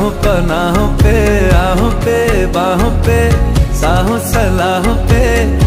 राहों पनाहों पे, आहों पे बाहों पे, साहों सलाहों पे